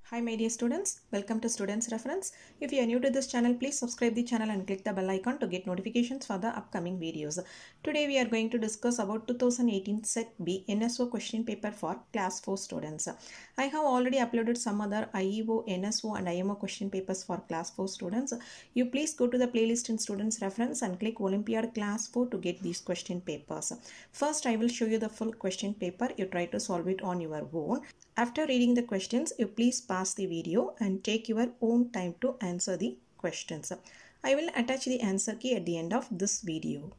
Hi my dear students, welcome to Students Reference. If you are new to this channel, please subscribe the channel and click the bell icon to get notifications for the upcoming videos. Today we are going to discuss about 2018 Set B NSO question paper for class 4 students. I have already uploaded some other IEO, NSO and IMO question papers for class 4 students. You please go to the playlist in Students Reference and click Olympiad class 4 to get these question papers. First I will show you the full question paper. You try to solve it on your own. After reading the questions, you please pause the video and take your own time to answer the questions. I will attach the answer key at the end of this video.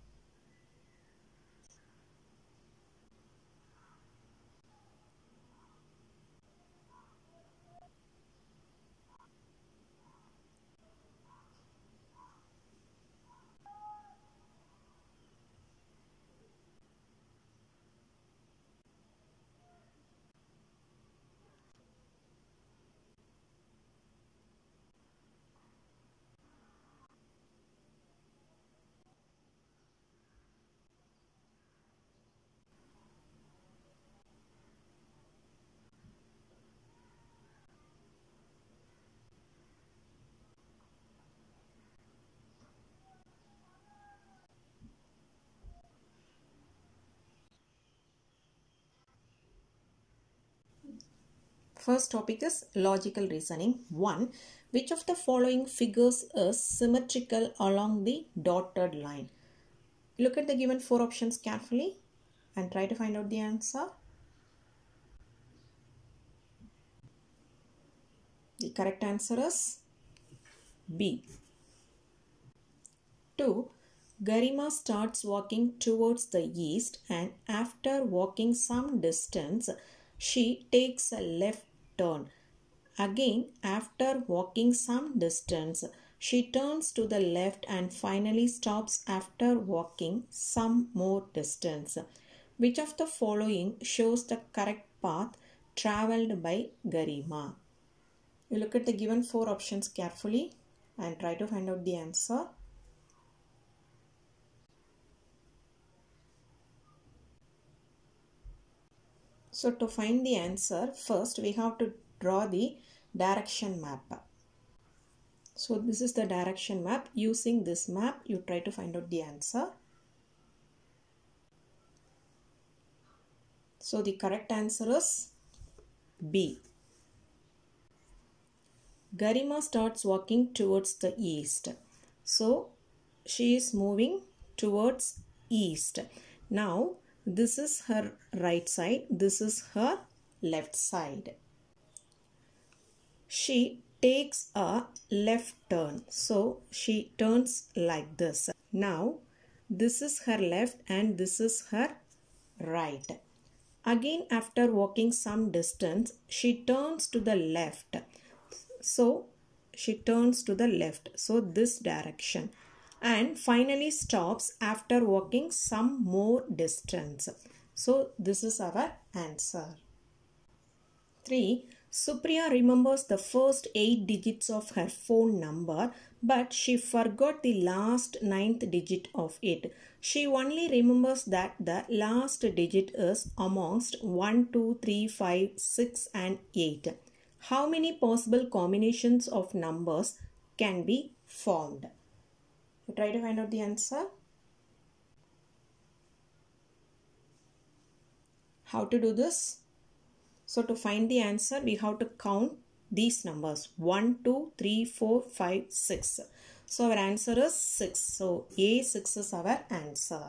First topic is logical reasoning. 1. Which of the following figures is symmetrical along the dotted line? Look at the given 4 options carefully and try to find out the answer. The correct answer is B. 2. Garima starts walking towards the east and after walking some distance, she takes a left turn. Again, after walking some distance, she turns to the left and finally stops after walking some more distance. Which of the following shows the correct path travelled by Garima? You look at the given 4 options carefully and try to find out the answer. So to find the answer, first we have to draw the direction map. So this is the direction map. Using this map, you try to find out the answer. So the correct answer is B. Garima starts walking towards the east. So she is moving towards east. Now this is her right side. This is her left side. She takes a left turn. So she turns like this. Now this is her left and this is her right. Again, after walking some distance, she turns to the left. So she turns to the left. So this direction. And finally stops after walking some more distance. So this is our answer. 3. Supriya remembers the first 8 digits of her phone number, but she forgot the last 9th digit of it. She only remembers that the last digit is amongst 1, 2, 3, 5, 6 and 8. How many possible combinations of numbers can be formed? Try to find out the answer. How to do this? So to find the answer, we have to count these numbers 1, 2, 3, 4, 5, 6. So our answer is 6. So A6 is our answer.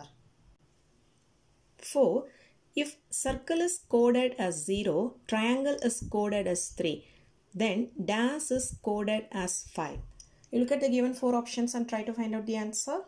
4. If circle is coded as 0, triangle is coded as 3, then dash is coded as 5. You look at the given 4 options and try to find out the answer.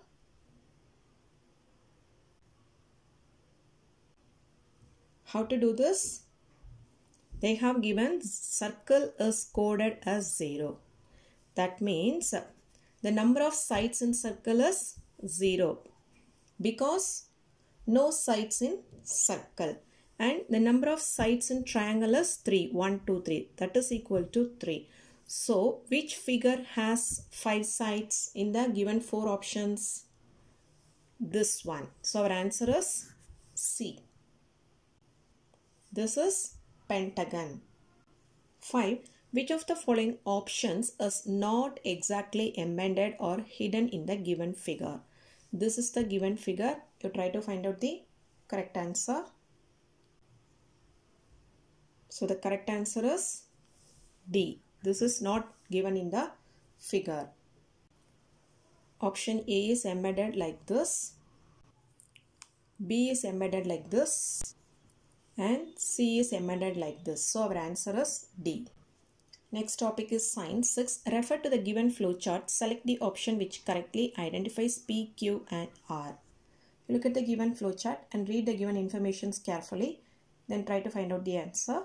How to do this? They have given circle is coded as 0. That means the number of sides in circle is 0 because no sides in circle. And the number of sides in triangle is 3. 1, 2, 3. That is equal to 3. So which figure has 5 sides in the given 4 options? This one. So our answer is C. This is pentagon. 5. Which of the following options is not exactly embedded or hidden in the given figure? This is the given figure. You try to find out the correct answer. So the correct answer is D. This is not given in the figure. Option A is embedded like this. B is embedded like this. And C is embedded like this. So our answer is D. Next topic is Science 6. Refer to the given flowchart. Select the option which correctly identifies P, Q and R. Look at the given flowchart and read the given informations carefully. Then try to find out the answer.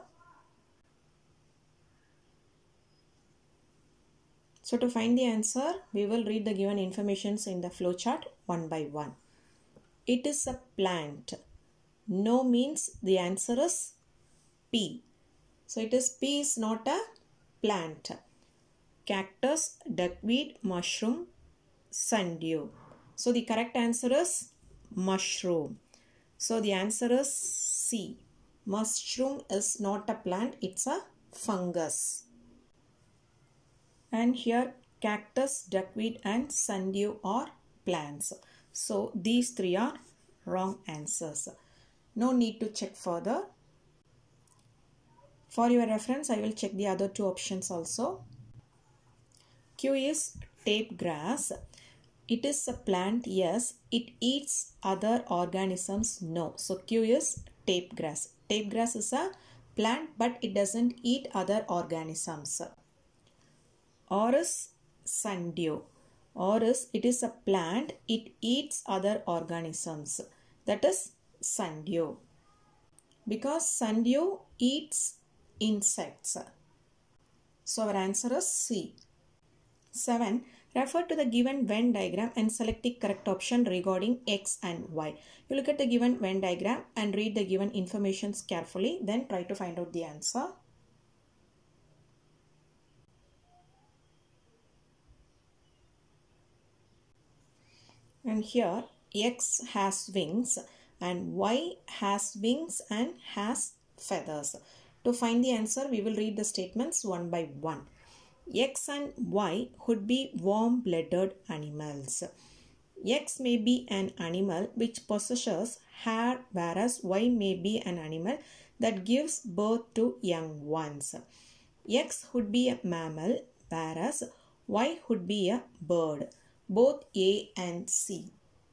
So to find the answer, we will read the given informations in the flowchart one by one. It is a plant. No means the answer is P. So it is P is not a plant. Cactus, duckweed, mushroom, sundew. So the correct answer is mushroom. So the answer is C. Mushroom is not a plant, it's a fungus. And here cactus, duckweed and sundew are plants. So these three are wrong answers. No need to check further. For your reference, I will check the other two options also. Q is tape grass. It is a plant, yes. It eats other organisms, no. So Q is tape grass. Tape grass is a plant but it doesn't eat other organisms. Or is sundew. Or is it is a plant, it eats other organisms. That is sundew. Because sundew eats insects. So our answer is C. 7. Refer to the given Venn diagram and select the correct option regarding X and Y. You look at the given Venn diagram and read the given informations carefully. Then try to find out the answer. And here X has wings and Y has wings and has feathers. To find the answer, we will read the statements one by one. X and Y could be warm-blooded animals. X may be an animal which possesses hair, whereas Y may be an animal that gives birth to young ones. X would be a mammal, whereas Y would be a bird. Both A and C.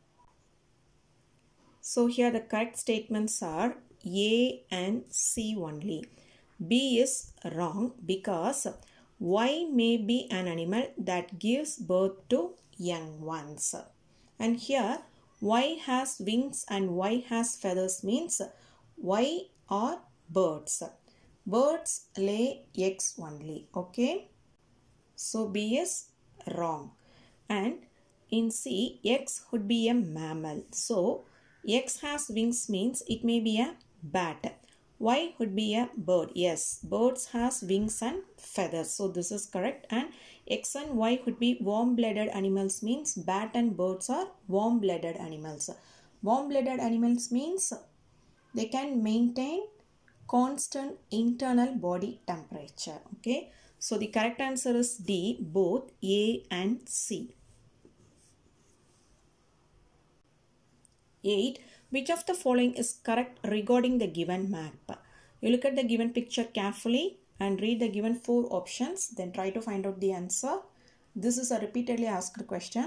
So here the correct statements are A and C only. B is wrong because Y may be an animal that gives birth to young ones. And here Y has wings and Y has feathers means Y are birds. Birds lay eggs only. Okay. So B is wrong. And in C, X would be a mammal. So X has wings means it may be a bat. Y would be a bird. Yes, birds has wings and feathers. So this is correct. And X and Y would be warm-blooded animals means bat and birds are warm-blooded animals. Warm-blooded animals means they can maintain constant internal body temperature. Okay. So the correct answer is D, both A and C. 8. Which of the following is correct regarding the given map? You look at the given picture carefully and read the given 4 options. Then try to find out the answer. This is a repeatedly asked question.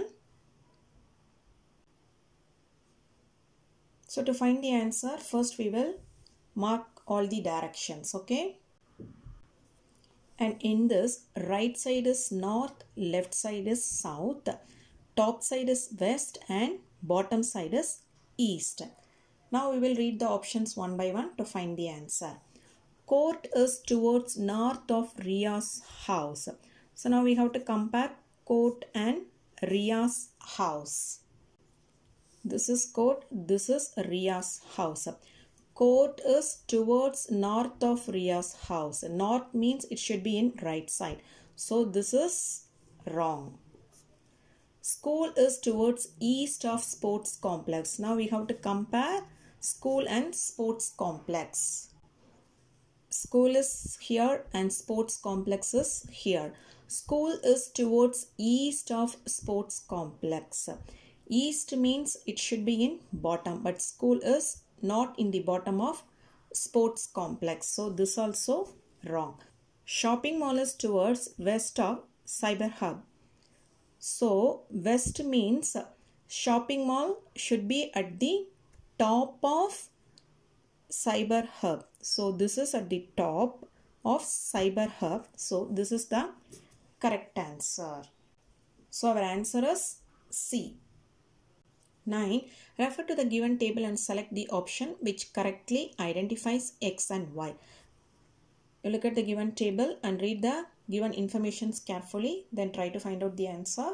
So to find the answer, first we will mark all the directions. Okay. And in this, right side is north, left side is south, top side is west and bottom side is east. Now we will read the options one by one to find the answer. Court is towards north of Ria's house. So now we have to compare court and Ria's house. This is court, this is Ria's house. Court is towards north of Ria's house. North means it should be in right side. So this is wrong. School is towards east of sports complex. Now we have to compare school and sports complex. School is here and sports complex is here. School is towards east of sports complex. East means it should be in bottom, but school is not in the bottom of sports complex. So this also wrong. Shopping mall is towards west of cyber hub. So west means shopping mall should be at the top of cyber hub. So this is at the top of cyber hub. So this is the correct answer. So our answer is C. 9. Refer to the given table and select the option which correctly identifies X and Y. You look at the given table and read the given informations carefully. Then try to find out the answer.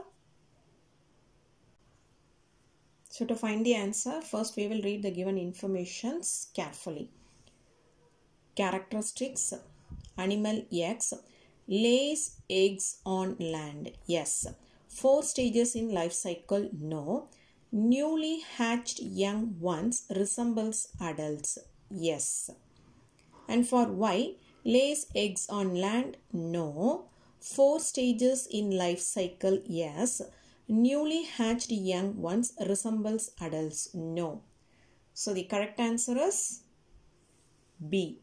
So to find the answer, first we will read the given informations carefully. Characteristics. Animal X lays eggs on land. Yes. 4 stages in life cycle. No. Newly hatched young ones resembles adults. Yes. And for Y, lays eggs on land. No. 4 stages in life cycle. Yes. Newly hatched young ones resembles adults. No. So the correct answer is B.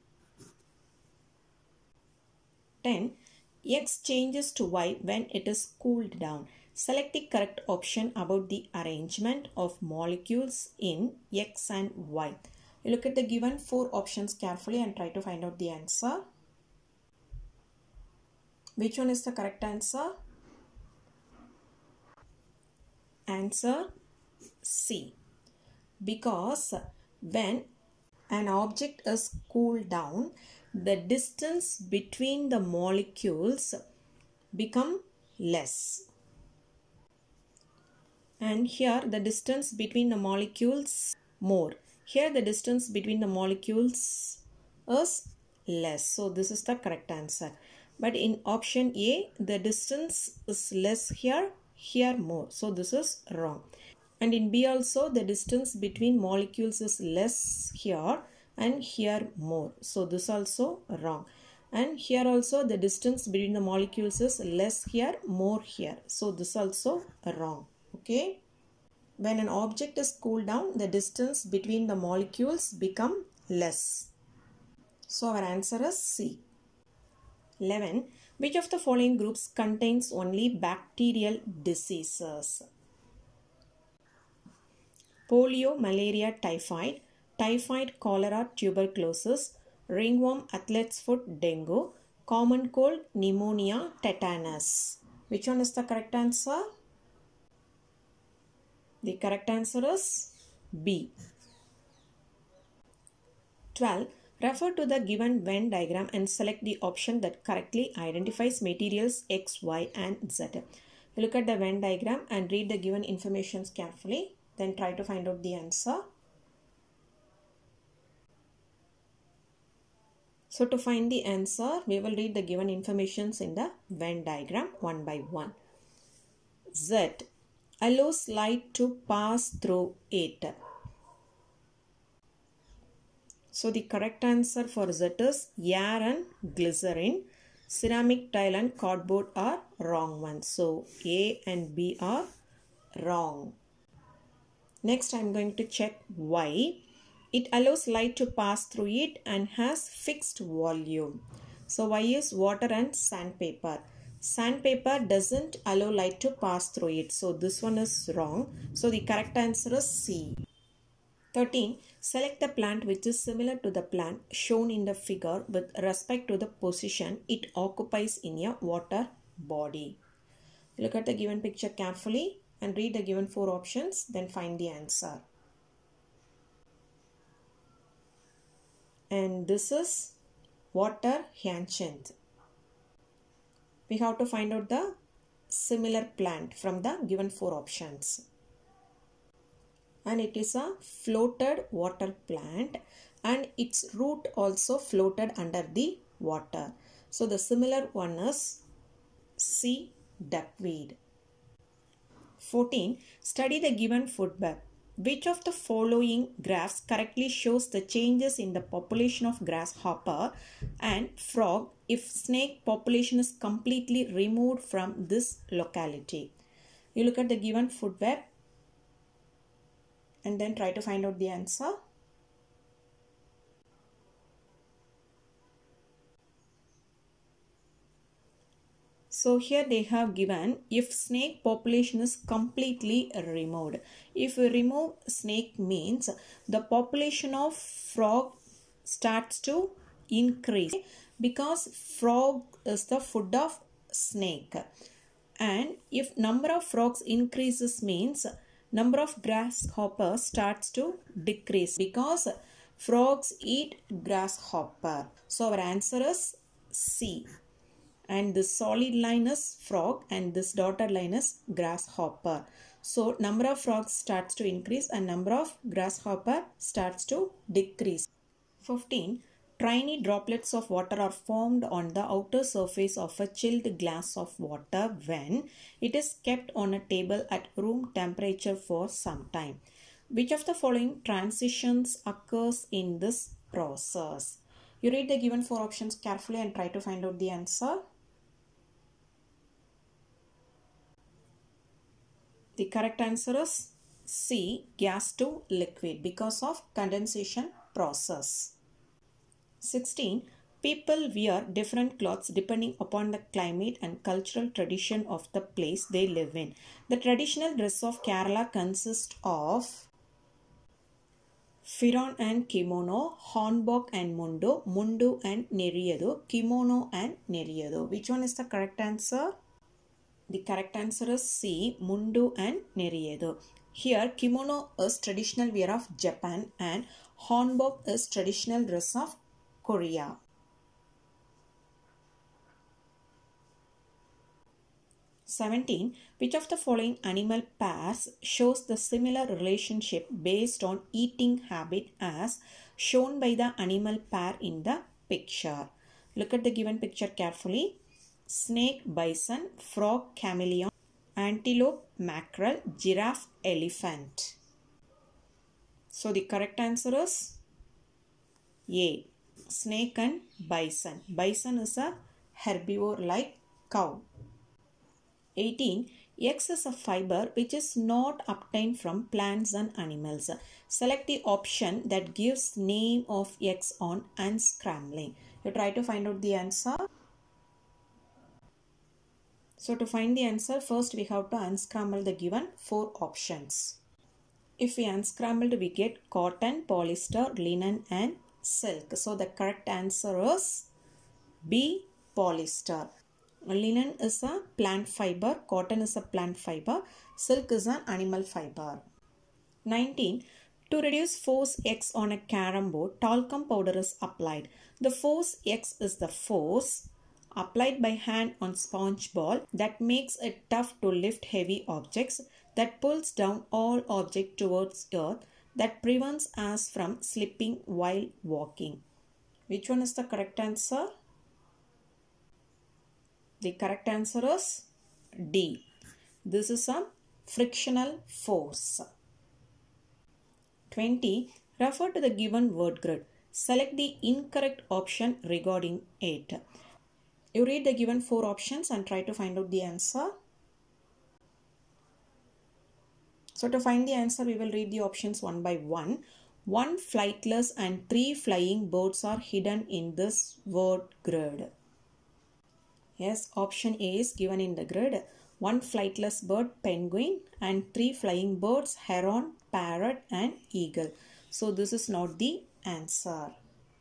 10. X changes to Y when it is cooled down. Select the correct option about the arrangement of molecules in X and Y. You look at the given 4 options carefully and try to find out the answer. Which one is the correct answer? Answer C. Because when an object is cooled down, the distance between the molecules become less. And here the distance between the molecules more. Here the distance between the molecules is less. So this is the correct answer. But in option A, the distance is less here, here more. So this is wrong. And in B also, the distance between molecules is less here and here more. So this also wrong. And here also the distance between the molecules is less here, more here. So this also wrong. Okay. When an object is cooled down, the distance between the molecules become less. So our answer is C. 11. Which of the following groups contains only bacterial diseases? Polio, malaria, typhoid, typhoid, cholera, tuberculosis, ringworm, athlete's foot, dengue, common cold, pneumonia, tetanus. Which one is the correct answer? The correct answer is B. 12. Refer to the given Venn diagram and select the option that correctly identifies materials X, Y and Z. Look at the Venn diagram and read the given information carefully. Then try to find out the answer. So to find the answer, we will read the given informations in the Venn diagram one by one. Z allows light to pass through it. So the correct answer for Z is air and glycerin. Ceramic tile and cardboard are wrong ones. So A and B are wrong. Next I am going to check Y. It allows light to pass through it and has fixed volume. So Y is water and sandpaper. Sandpaper doesn't allow light to pass through it. So this one is wrong. So the correct answer is C. 13. Select the plant which is similar to the plant shown in the figure with respect to the position it occupies in a water body. Look at the given picture carefully and read the given 4 options, then find the answer. And this is water hyacinth. We have to find out the similar plant from the given 4 options. And it is a floated water plant and its root also floated under the water. So the similar one is C, duckweed. 14. Study the given food web. Which of the following graphs correctly shows the changes in the population of grasshopper and frog if snake population is completely removed from this locality? You look at the given food web and then try to find out the answer. So here they have given if snake population is completely removed. If we remove snake means the population of frog starts to increase because frog is the food of snake. And if number of frogs increases means number of grasshoppers starts to decrease because frogs eat grasshopper. So our answer is C. And this solid line is frog and this dotted line is grasshopper. So number of frogs starts to increase and number of grasshopper starts to decrease. 15. Tiny droplets of water are formed on the outer surface of a chilled glass of water when it is kept on a table at room temperature for some time. Which of the following transitions occurs in this process? You read the given 4 options carefully and try to find out the answer. The correct answer is C, gas to liquid because of condensation process. 16. People wear different clothes depending upon the climate and cultural tradition of the place they live in. The traditional dress of Kerala consists of Firon and kimono, Hornbock and Mundu and Neriyadu, kimono and Neriyadu. Which one is the correct answer? The correct answer is C, Mundu and Neriyadu. Here, kimono is traditional wear of Japan and Hornbock is traditional dress of Korea. (17) Which of the following animal pairs shows the similar relationship based on eating habit as shown by the animal pair in the picture? Look at the given picture carefully. Snake, bison, frog, chameleon, antelope, mackerel, giraffe, elephant. So the correct answer is A, snake and bison. Bison is a herbivore like cow. 18. X is a fiber which is not obtained from plants and animals. Select the option that gives name of X on unscrambling. You try to find out the answer. So to find the answer, first we have to unscramble the given 4 options. If we unscrambled, we get cotton, polyester, linen and silk. So the correct answer is B, polyester. Linen is a plant fiber, cotton is a plant fiber, silk is an animal fiber. 19. To reduce force X on a carom board, talcum powder is applied. The force X is the force applied by hand on sponge ball that makes it tough to lift heavy objects, that pulls down all objects towards earth, that prevents us from slipping while walking. Which one is the correct answer? The correct answer is D. This is a frictional force. 20. Refer to the given word grid. Select the incorrect option regarding it. You read the given 4 options and try to find out the answer. So to find the answer, we will read the options one by one. 1 flightless and 3 flying birds are hidden in this word grid. Yes, option A is given in the grid. 1 flightless bird, penguin, and 3 flying birds, heron, parrot and eagle. So this is not the answer.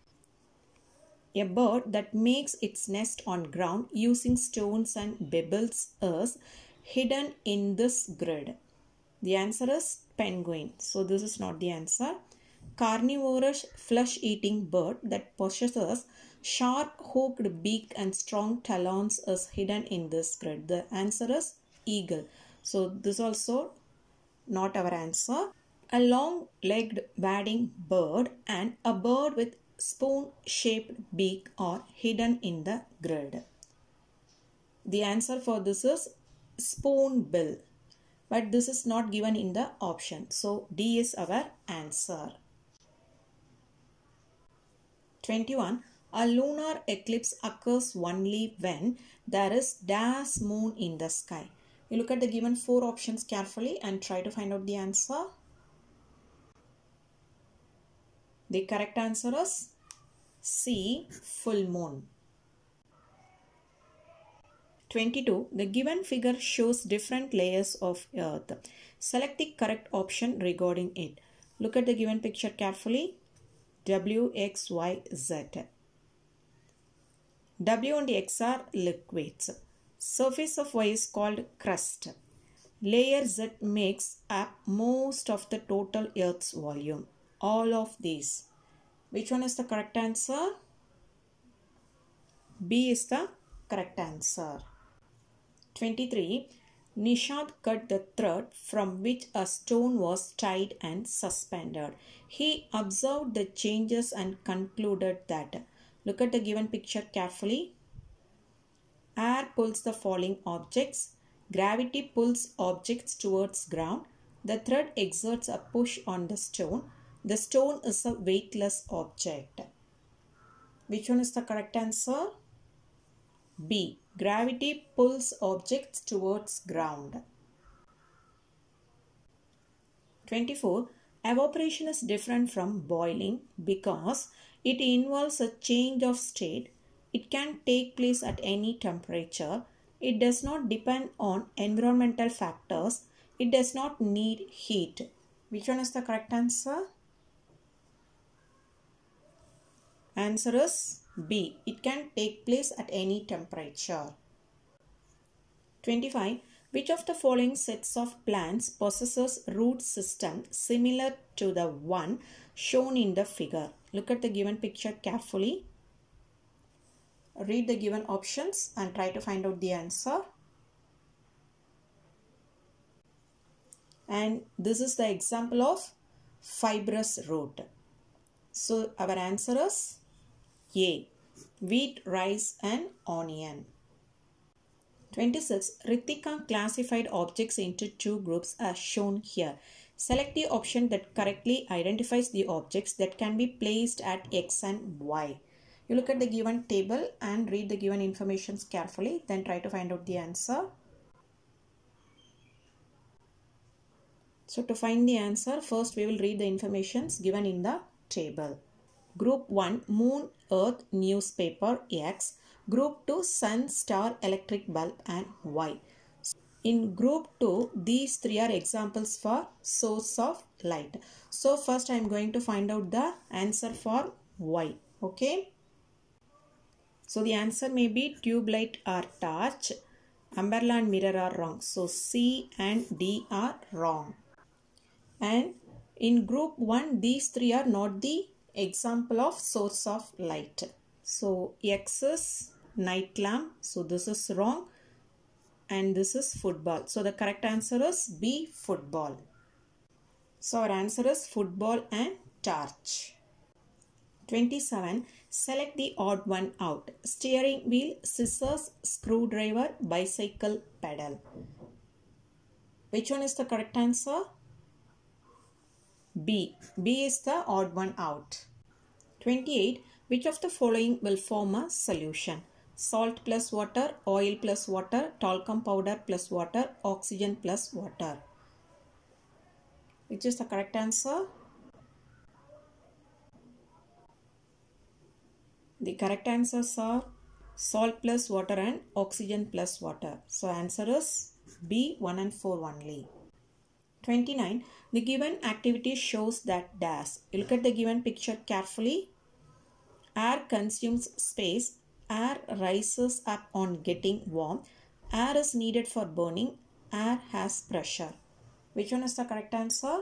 A bird that makes its nest on ground using stones and pebbles is hidden in this grid. The answer is penguin. So this is not the answer. Carnivorous flesh-eating bird that possesses sharp hooked beak and strong talons is hidden in this grid. The answer is eagle. So this also not our answer. A long-legged wading bird and a bird with spoon-shaped beak are hidden in the grid. The answer for this is spoonbill. but this is not given in the option. So D is our answer. 21. A lunar eclipse occurs only when there is dash moon in the sky. You look at the given 4 options carefully and try to find out the answer. The correct answer is C, full moon. 22. The given figure shows different layers of earth. Select the correct option regarding it. Look at the given picture carefully. W, X, Y, Z. W and X are liquids. Surface of Y is called crust. Layer Z makes up most of the total Earth's volume. All of these. Which one is the correct answer? B is the correct answer. 23. Nishad cut the thread from which a stone was tied and suspended. He observed the changes and concluded that. Look at the given picture carefully. Air pulls the falling objects. Gravity pulls objects towards ground. The thread exerts a push on the stone. The stone is a weightless object. Which one is the correct answer? B. Gravity pulls objects towards ground. 24. Evaporation is different from boiling because it involves a change of state. It can take place at any temperature. It does not depend on environmental factors. It does not need heat. Which one is the correct answer? Answer is B. It can take place at any temperature. 25. Which of the following sets of plants possesses root system similar to the one shown in the figure? Look at the given picture carefully. Read the given options and try to find out the answer. And this is the example of fibrous root. So our answer is A. Wheat, rice and onion. 26. Ritika classified objects into 2 groups as shown here. Select the option that correctly identifies the objects that can be placed at X and Y. You look at the given table and read the given information carefully. Then try to find out the answer. So to find the answer, first we will read the information given in the table. Group 1, moon, earth, newspaper, X. Group 2, sun, star, electric bulb and Y. In group 2, these 3 are examples for source of light. So first I am going to find out the answer for Y. Okay. So the answer may be tube light or torch. Umbrella and mirror are wrong. So C and D are wrong. And in group 1, these 3 are not the example of source of light. So X is night lamp. So this is wrong. And this is football. So the correct answer is B, football. So our answer is football and torch. 27. Select the odd one out. Steering wheel, scissors, screwdriver, bicycle, pedal. Which one is the correct answer? B. B is the odd one out. 28. Which of the following will form a solution? Salt plus water, oil plus water, talcum powder plus water, oxygen plus water. Which is the correct answer? The correct answers are salt plus water and oxygen plus water. So answer is B, 1 and 4 only. 29. The given activity shows that dash. You look at the given picture carefully. Air consumes space. Air rises up on getting warm. Air is needed for burning. Air has pressure. Which one is the correct answer?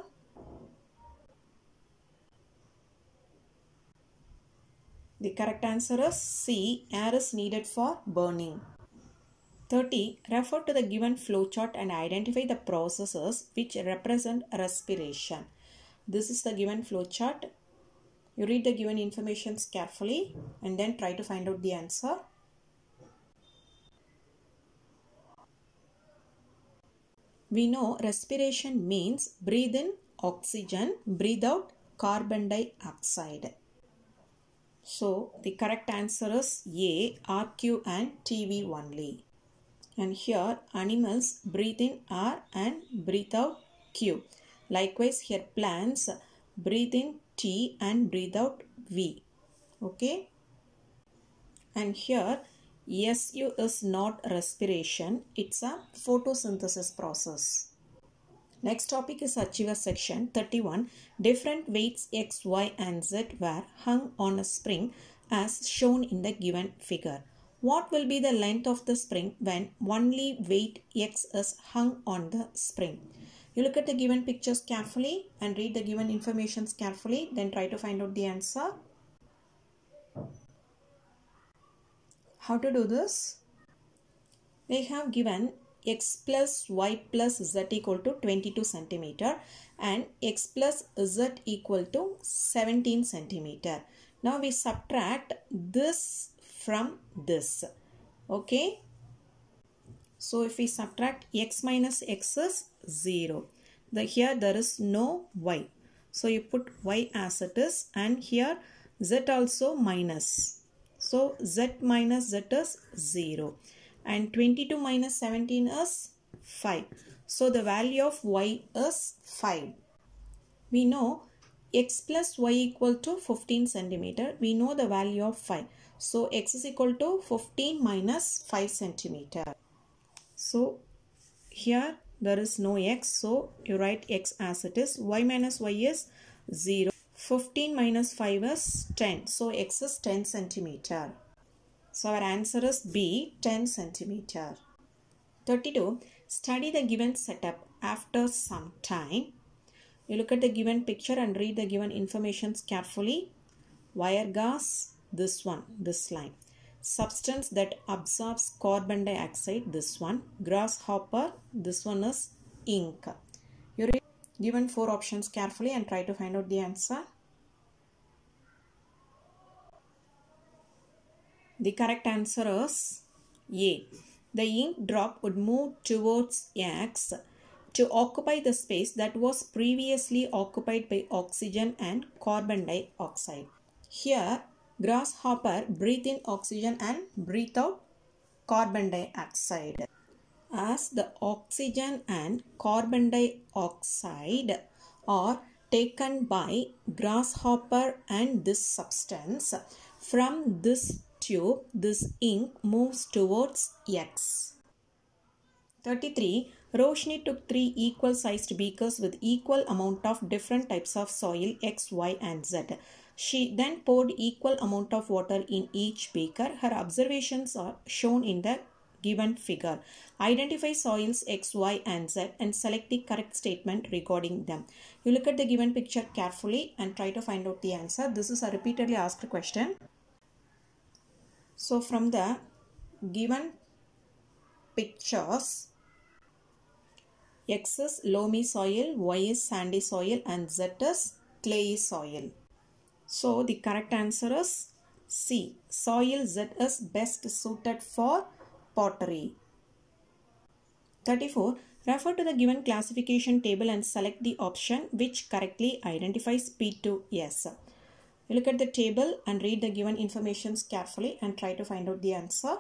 The correct answer is C. Air is needed for burning. 30. Refer to the given flowchart and identify the processes which represent respiration. This is the given flowchart. You read the given information carefully and then try to find out the answer. We know respiration means breathe in oxygen, breathe out carbon dioxide. So the correct answer is A, RQ and TV only. And here animals breathe in R and breathe out Q. Likewise here plants breathe in T and breathe out V. Okay. And here SU is not respiration, it's a photosynthesis process. Next topic is Achiever section 31. Different weights X, Y and Z were hung on a spring as shown in the given figure. What will be the length of the spring when only weight X is hung on the spring? You look at the given pictures carefully and read the given informations carefully, then try to find out the answer. How to do this? They have given x plus y plus z equal to 22 centimeter and x plus z equal to 17 centimeter. Now we subtract this from this. Okay. So if we subtract x minus x is 0. Here there is no y. So you put y as it is and here z also minus. So z minus z is 0. And 22 minus 17 is 5. So the value of y is 5. We know x plus y equal to 15 centimeter. We know the value of 5. So x is equal to 15 minus 5 centimeter. So here there is no x. So you write x as it is. Y minus y is 0. 15 minus 5 is 10. So x is 10 centimeter. So our answer is B, 10 centimeter. 32. Study the given setup after some time. You look at the given picture and read the given informations carefully. Wire gas, this one, this line. Substance that absorbs carbon dioxide, this one. Grasshopper, this one is ink. You read given 4 options carefully and try to find out the answer. The correct answer is A. The ink drop would move towards X to occupy the space that was previously occupied by oxygen and carbon dioxide. Here, grasshopper breathe in oxygen and breathe out carbon dioxide. As the oxygen and carbon dioxide are taken by grasshopper and this substance, from this tube, this ink moves towards X. 33. Roshni took 3 equal sized beakers with equal amount of different types of soil X, Y and Z. She then poured equal amount of water in each beaker. Her observations are shown in the given figure. Identify soils X, Y and Z and select the correct statement regarding them. You look at the given picture carefully and try to find out the answer. This is a repeatedly asked question. So from the given pictures, X is loamy soil, Y is sandy soil and Z is clayey soil. So the correct answer is C. Soil Z is best suited for pottery. 34. Refer to the given classification table and select the option which correctly identifies P2S. You look at the table and read the given informations carefully and try to find out the answer.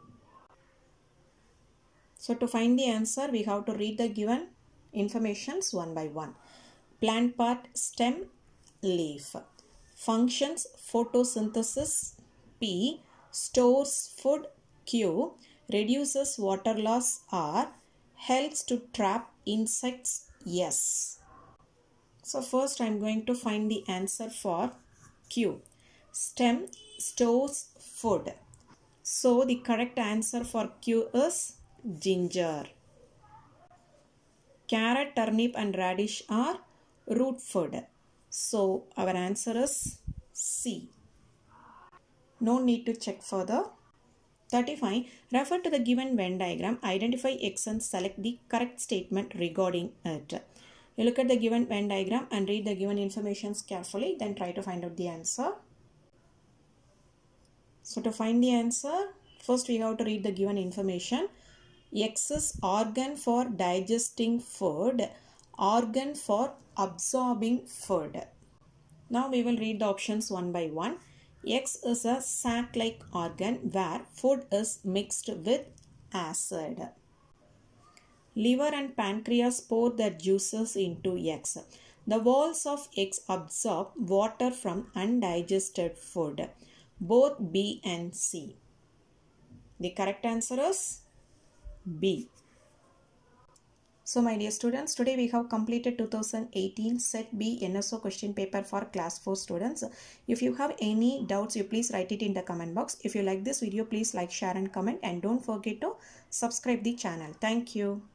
So to find the answer, we have to read the given informations one by one. Plant part, stem, leaf. Functions, photosynthesis, P. Stores food, Q. Reduces water loss, R. Helps to trap insects, S. So first I am going to find the answer for Q. Stem stores food. So the correct answer for Q is ginger. Carrot, turnip and radish are root food. So our answer is C. No need to check further. 35. Refer to the given Venn diagram. Identify X and select the correct statement regarding it. You look at the given Venn diagram and read the given informations carefully. Then try to find out the answer. So to find the answer, first we have to read the given information. X is organ for digesting food, organ for absorbing food. Now we will read the options one by one. X is a sac-like organ where food is mixed with acid. Liver and pancreas pour their juices into X. The walls of X absorb water from undigested food. Both B and C. The correct answer is B. So my dear students, today we have completed 2018 Set B NSO question paper for class 4 students. If you have any doubts, you please write it in the comment box. If you like this video, please like, share and comment, and don't forget to subscribe the channel. Thank you.